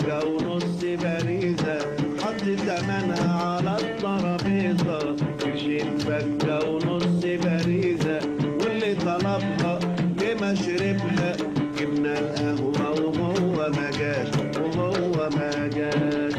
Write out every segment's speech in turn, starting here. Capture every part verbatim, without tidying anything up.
فكة ونص باريزة، حط تمنها على الترابيزة. قرشين فكة ونص باريزة، واللي طلبها لما شربها. جبنا القهوة وهو ما جاش وهو ما جاش.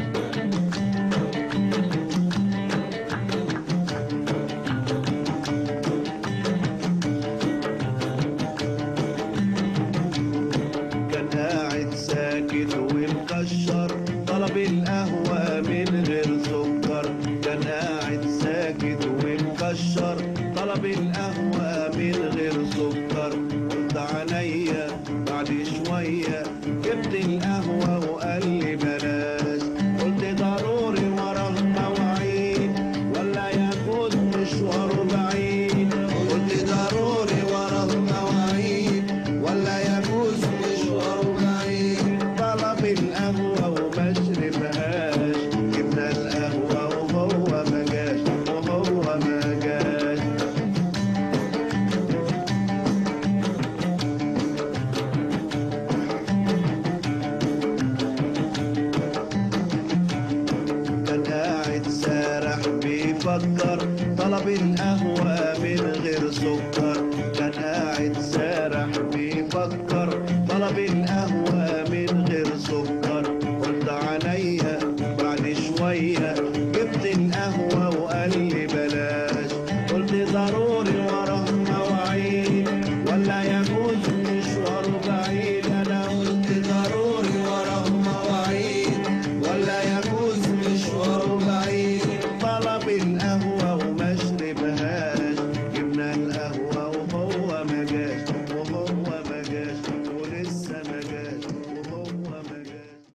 كان قاعد ساكت ومكشر، طلب القهوة من غير سكر. كان قاعد ساكت ومكشر، طلب القهوة من غير سكر. قلت عينيا بعد شوية جبت القهوة وقال لي بلاش. قلت ضروري وراه مواعيد ولا يفوت مشواره بعيد. قلت ضروري وراه مواعيد ولا يفوت مشواره بعيد. طلب القهوة وما شربهاش، جبنا القهوة وهو ما جاش وهو ما جاش. كان قاعد سارح بيفكر، طلب القهوة من غير سكر.